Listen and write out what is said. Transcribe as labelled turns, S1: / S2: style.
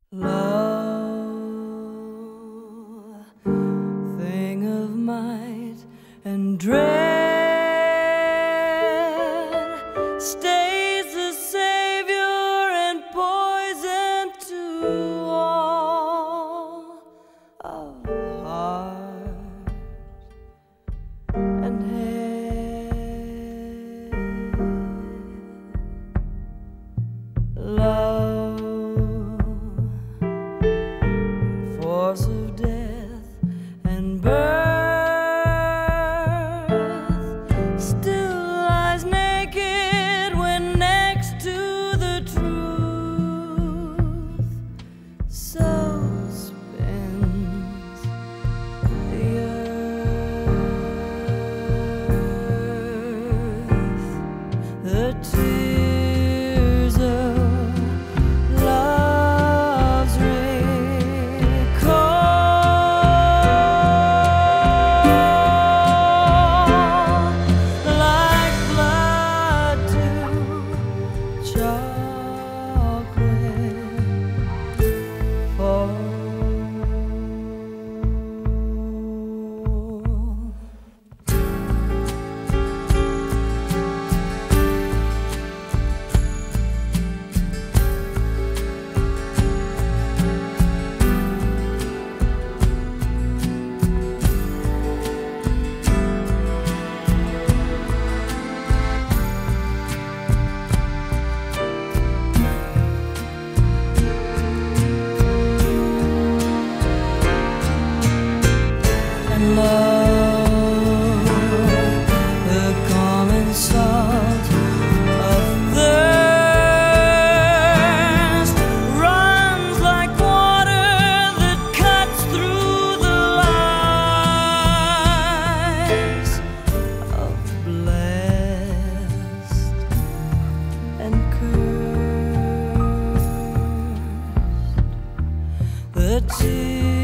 S1: Love, thing of might and dread, stays the savior and poison to all of heart and head. Love, force of death and birth, still lies naked when next to the truth. So spins the earth. The tears of love's recall, like blood to chocolate fall. And love, the common salt of thirst, runs like water that cuts through the lives of blessed and cursed. The tears